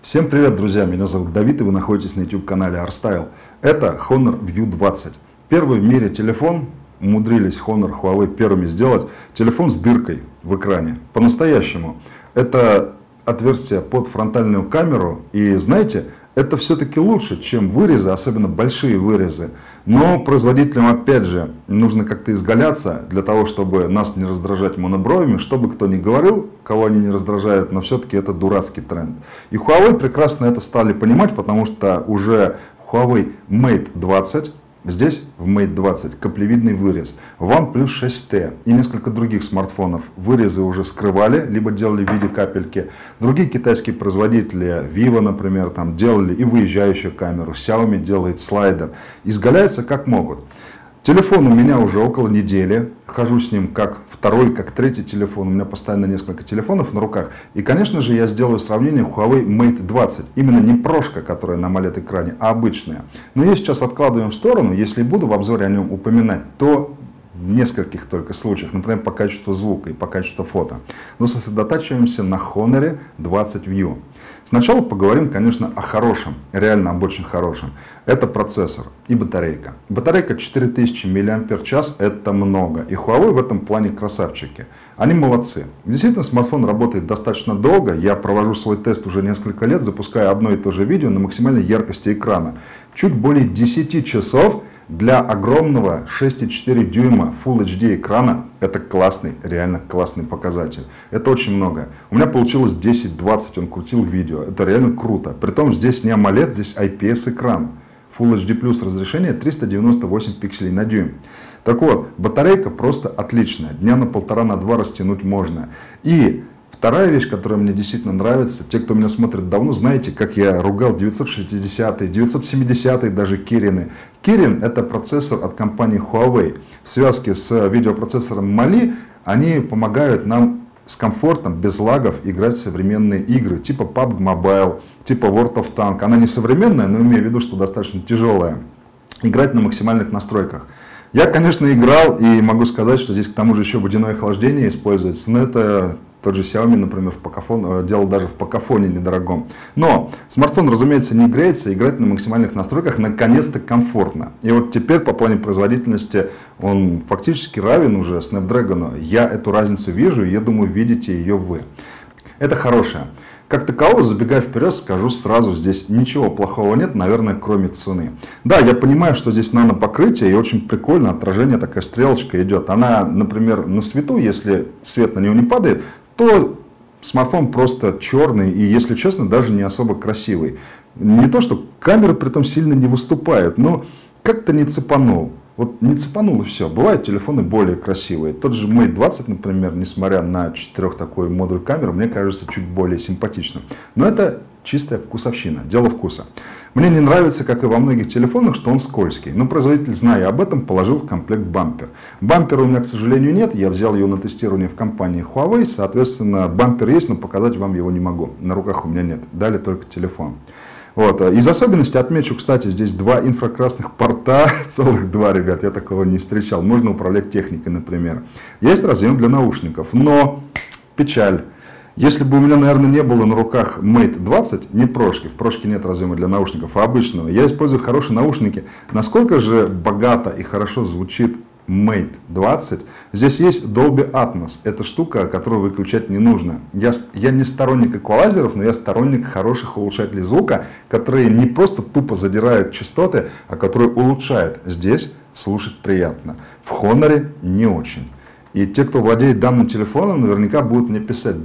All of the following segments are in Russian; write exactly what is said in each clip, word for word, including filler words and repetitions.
Всем привет, друзья! Меня зовут Давид, и вы находитесь на YouTube-канале ArStyle. Это Honor View двадцать. Первый в мире телефон, умудрились Honor, Huawei первыми сделать, телефон с дыркой в экране. По-настоящему. Это отверстие под фронтальную камеру, и знаете, это все-таки лучше, чем вырезы, особенно большие вырезы. Но производителям, опять же, нужно как-то изгаляться для того, чтобы нас не раздражать монобровями. Что бы кто ни говорил, кого они не раздражают, но все-таки это дурацкий тренд. И Huawei прекрасно это стали понимать, потому что уже Huawei Mate двадцать, здесь в Mate двадцать каплевидный вырез, OnePlus шесть тэ и несколько других смартфонов вырезы уже скрывали, либо делали в виде капельки. Другие китайские производители, Vivo, например, там делали и выезжающую камеру, Xiaomi делает слайдер. Изгаляются как могут. Телефон у меня уже около недели, хожу с ним как второй, как третий телефон, у меня постоянно несколько телефонов на руках. И, конечно же, я сделаю сравнение Huawei Mate двадцать, именно не прошка, которая на AMOLED-экране, а обычная. Но я сейчас откладываем в сторону, если буду в обзоре о нем упоминать, то в нескольких только случаях, например, по качеству звука и по качеству фото. Но сосредотачиваемся на Honor двадцать View. Сначала поговорим, конечно, о хорошем, реально об очень хорошем. Это процессор и батарейка. Батарейка четыре тысячи миллиампер-час, это много. И Huawei в этом плане красавчики. Они молодцы. Действительно, смартфон работает достаточно долго. Я провожу свой тест уже несколько лет, запуская одно и то же видео на максимальной яркости экрана. Чуть более десяти часов для огромного шесть и четыре дюйма Full эйч ди экрана. Это классный, реально классный показатель. Это очень много. У меня получилось десять-двадцать, он крутил видео. Это реально круто. Притом здесь не AMOLED, здесь ай пи эс экран. Full эйч ди плюс разрешение триста девяносто восемь пикселей на дюйм. Так вот, батарейка просто отличная. Дня на полтора, на два растянуть можно. И вторая вещь, которая мне действительно нравится, те, кто меня смотрит давно, знаете, как я ругал девятьсот шестидесятые, девятьсот семидесятые даже Kirin. Kirin — это процессор от компании Huawei. В связке с видеопроцессором Mali они помогают нам с комфортом, без лагов играть в современные игры, типа пабг Mobile, типа World of Tanks. Она не современная, но имею в виду, что достаточно тяжелая. Играть на максимальных настройках. Я, конечно, играл и могу сказать, что здесь к тому же еще водяное охлаждение используется, но это тот же Xiaomi, например, в покафон, делал даже в покафоне недорогом. Но смартфон, разумеется, не греется, играть на максимальных настройках наконец-то комфортно. И вот теперь по плане производительности он фактически равен уже Snapdragon. Я эту разницу вижу, и я думаю, видите ее вы. Это хорошее. Как такового, забегая вперед, скажу сразу, здесь ничего плохого нет, наверное, кроме цены. Да, я понимаю, что здесь нано-покрытие, и очень прикольно, отражение, такая стрелочка идет. Она, например, на свету, если свет на него не падает, то смартфон просто черный и, если честно, даже не особо красивый. Не то, что камеры при этом сильно не выступают, но как-то не цепанул. Вот не цепанул и все. Бывают телефоны более красивые. Тот же Mate двадцать, например, несмотря на четырех такой модуль камеры, мне кажется чуть более симпатичным. Но это чистая вкусовщина, дело вкуса. Мне не нравится, как и во многих телефонах, что он скользкий. Но производитель, зная об этом, положил в комплект бампер. Бампера у меня, к сожалению, нет. Я взял его на тестирование в компании Huawei. Соответственно, бампер есть, но показать вам его не могу. На руках у меня нет. Дали только телефон. Вот. Из особенностей отмечу, кстати, здесь два инфракрасных порта, целых два, ребят, я такого не встречал. Можно управлять техникой, например. Есть разъем для наушников, но печаль. Если бы у меня, наверное, не было на руках Mate двадцать, не прошки, в прошке нет разъема для наушников, а обычного, я использую хорошие наушники. Насколько же богато и хорошо звучит Mate двадцать. Здесь есть Dolby Atmos. Это штука, которую выключать не нужно. Я, я не сторонник эквалайзеров, но я сторонник хороших улучшателей звука, которые не просто тупо задирают частоты, а которые улучшают. Здесь слушать приятно. В Honor не очень. И те, кто владеет данным телефоном, наверняка будут мне писать: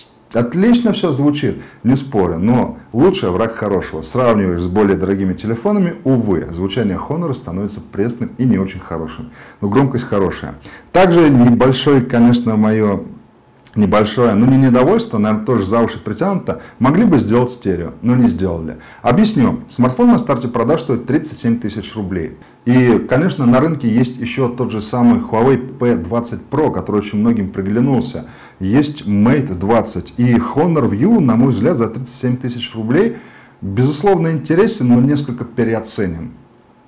отлично все звучит, не спорю, но лучший враг хорошего. Сравниваешь с более дорогими телефонами, увы, звучание Honor становится пресным и не очень хорошим. Но громкость хорошая. Также небольшой, конечно, мое небольшое, ну не недовольство, наверное, тоже за уши притянуто, могли бы сделать стерео, но не сделали. Объясню. Смартфон на старте продаж стоит тридцать семь тысяч рублей. И, конечно, на рынке есть еще тот же самый Huawei пи двадцать про, который очень многим приглянулся. Есть Mate двадцать. И Honor View, на мой взгляд, за тридцать семь тысяч рублей, безусловно, интересен, но несколько переоценен.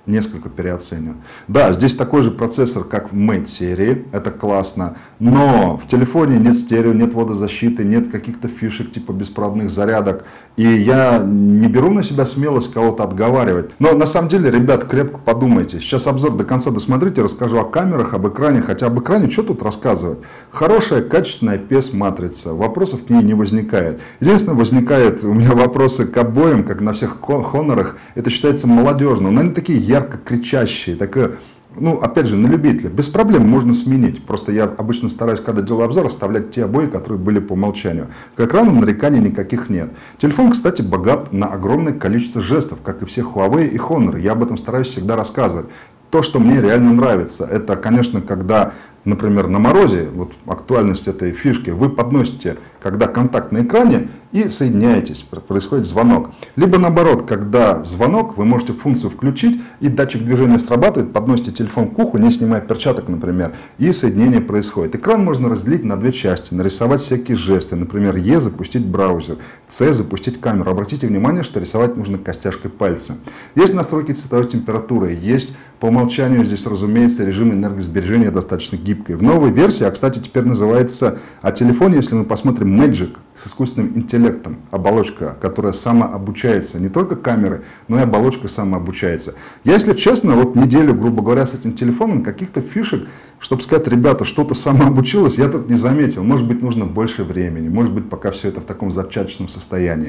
несколько переоценен. Да, здесь такой же процессор, как в Mate серии, это классно, но в телефоне нет стерео, нет водозащиты, нет каких-то фишек типа беспроводных зарядок, и я не беру на себя смелость кого-то отговаривать. Но на самом деле, ребят, крепко подумайте, сейчас обзор до конца досмотрите, расскажу о камерах, об экране, хотя об экране что тут рассказывать? Хорошая, качественная пи эс-матрица, вопросов к ней не возникает. Единственное, возникает у меня вопросы к обоим, как на всех Хонорах, это считается молодежным, но они такие ярко кричащие, такое, ну, опять же, на любителя. Без проблем можно сменить. Просто я обычно стараюсь, когда делаю обзор, оставлять те обои, которые были по умолчанию. К экрану нареканий никаких нет. Телефон, кстати, богат на огромное количество жестов, как и все Huawei и Honor. Я об этом стараюсь всегда рассказывать. То, что мне реально нравится, это, конечно, когда, например, на морозе, вот актуальность этой фишки, вы подносите, когда контакт на экране, и соединяетесь, происходит звонок. Либо наоборот, когда звонок, вы можете функцию включить, и датчик движения срабатывает, подносите телефон к уху, не снимая перчаток, например, и соединение происходит. Экран можно разделить на две части, нарисовать всякие жесты, например, Е запустить браузер, С запустить камеру. Обратите внимание, что рисовать нужно костяшкой пальца. Есть настройки цветовой температуры, есть по умолчанию здесь, разумеется, режим энергосбережения достаточно гибкий. В новой версии, а кстати теперь называется о телефоне, если мы посмотрим, Magic с искусственным интеллектом, оболочка, которая самообучается, не только камеры, но и оболочка самообучается. Я, если честно, вот неделю, грубо говоря, с этим телефоном, каких-то фишек, чтобы сказать, ребята, что-то самообучилось, я тут не заметил. Может быть, нужно больше времени, может быть, пока все это в таком зачаточном состоянии.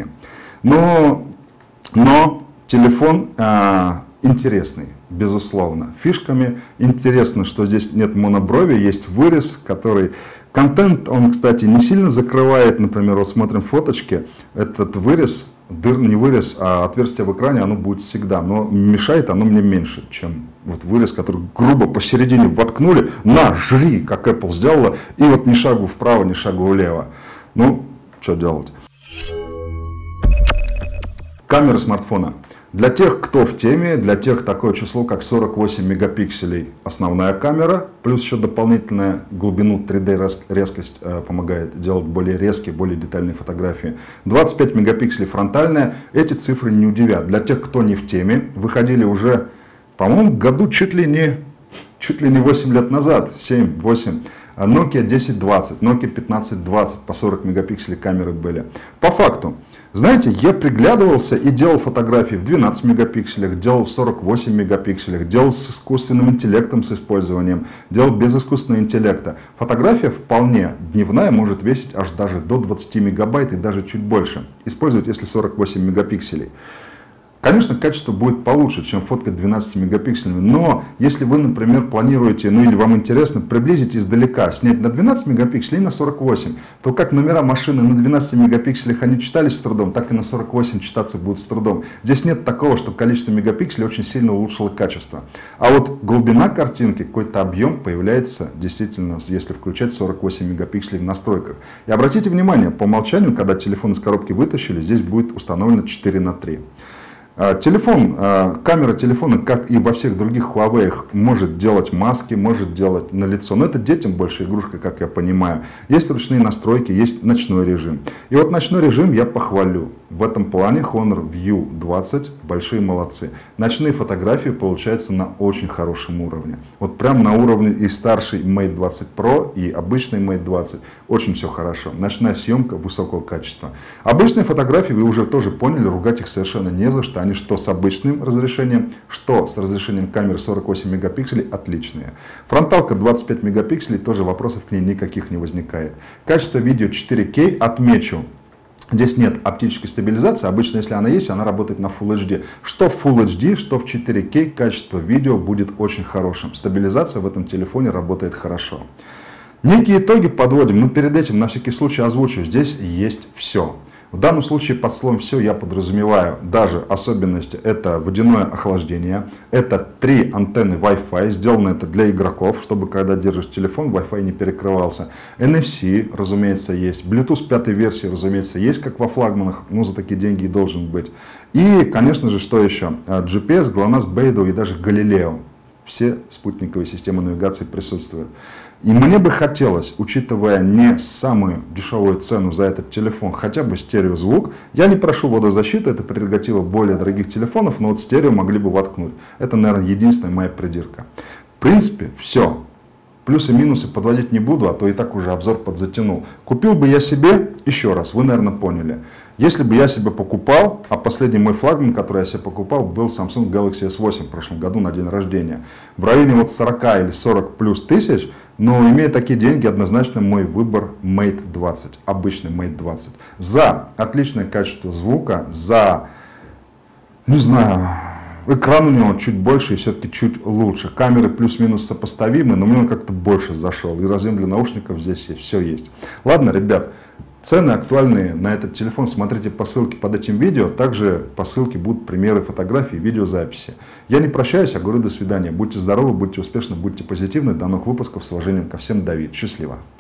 Но, но телефон а, интересный, безусловно. Фишками интересно, что здесь нет моноброви, есть вырез, который... Контент, он, кстати, не сильно закрывает, например, вот смотрим фоточки, этот вырез, дыр, не вырез, а отверстие в экране, оно будет всегда, но мешает оно мне меньше, чем вот вырез, который грубо посередине воткнули, на, жри, как Apple сделала, и вот ни шагу вправо, ни шагу влево. Ну, что делать? Камера смартфона. Для тех, кто в теме, для тех такое число, как сорок восемь мегапикселей основная камера, плюс еще дополнительная глубину три дэ резкость э, помогает делать более резкие, более детальные фотографии. двадцать пять мегапикселей фронтальная, эти цифры не удивят. Для тех, кто не в теме, выходили уже, по-моему, году чуть ли не, чуть ли не восемь лет назад, семь-восемь. Nokia десять двадцать, Nokia пятнадцать двадцать, по сорок мегапикселей камеры были. По факту, знаете, я приглядывался и делал фотографии в двенадцать мегапикселях, делал в сорок восемь мегапикселях, делал с искусственным интеллектом, с использованием, делал без искусственного интеллекта. Фотография вполне дневная может весить аж даже до двадцати мегабайт и даже чуть больше. Использовать, если сорок восемь мегапикселей. Конечно, качество будет получше, чем фотка двенадцати мегапиксельными, но если вы, например, планируете, ну или вам интересно, приблизить издалека, снять на двенадцать мегапикселей и на сорок восемь, то как номера машины на двенадцати мегапикселях они читались с трудом, так и на сорок восемь читаться будут с трудом. Здесь нет такого, что количество мегапикселей очень сильно улучшило качество. А вот глубина картинки, какой-то объем появляется действительно, если включать сорок восемь мегапикселей в настройках. И обратите внимание, по умолчанию, когда телефон из коробки вытащили, здесь будет установлено четыре на три. Телефон, камера телефона, как и во всех других Huawei, может делать маски, может делать на лицо. Но это детям больше игрушка, как я понимаю. Есть ручные настройки, есть ночной режим. И вот ночной режим я похвалю. В этом плане Honor View двадцать большие молодцы. Ночные фотографии получаются на очень хорошем уровне. Вот прям на уровне и старший Mate двадцать Pro, и обычный Mate двадцать. Очень все хорошо. Ночная съемка высокого качества. Обычные фотографии, вы уже тоже поняли, ругать их совершенно не за что. Они что с обычным разрешением, что с разрешением камеры сорок восемь мегапикселей отличные. Фронталка двадцать пять мегапикселей, тоже вопросов к ней никаких не возникает. Качество видео четыре кей, отмечу. Здесь нет оптической стабилизации, обычно если она есть, она работает на Full эйч ди. Что в Full эйч ди, что в четыре кей, качество видео будет очень хорошим. Стабилизация в этом телефоне работает хорошо. Некие итоги подводим, но перед этим на всякий случай озвучу, здесь есть все. В данном случае под словом «все» я подразумеваю даже особенности. Это водяное охлаждение, это три антенны Wi-Fi, сделано это для игроков, чтобы когда держишь телефон, Wi-Fi не перекрывался. эн эф си, разумеется, есть. Bluetooth пятой версии, разумеется, есть, как во флагманах, ну за такие деньги и должен быть. И, конечно же, что еще? джи пи эс, глонасс, Beidou и даже Galileo. Все спутниковые системы навигации присутствуют. И мне бы хотелось, учитывая не самую дешевую цену за этот телефон, хотя бы стереозвук. Я не прошу водозащиты, это прерогатива более дорогих телефонов, но вот стерео могли бы воткнуть. Это, наверное, единственная моя придирка. В принципе, все. Плюсы и минусы подводить не буду, а то и так уже обзор подзатянул. Купил бы я себе, еще раз, вы, наверное, поняли. Если бы я себе покупал, а последний мой флагман, который я себе покупал, был Samsung Galaxy эс восемь в прошлом году на день рождения. В районе вот сорок или сорок плюс тысяч, но имея такие деньги, однозначно мой выбор Mate двадцать, обычный Mate двадцать. За отличное качество звука, за, не знаю, экран у него чуть больше и все-таки чуть лучше. Камеры плюс-минус сопоставимы, но мне он как-то больше зашел. И разъем для наушников здесь есть, все есть. Ладно, ребят, цены актуальные на этот телефон смотрите по ссылке под этим видео. Также по ссылке будут примеры фотографий, видеозаписи. Я не прощаюсь, а говорю до свидания. Будьте здоровы, будьте успешны, будьте позитивны. До новых выпусков. С уважением ко всем, Давид. Счастливо.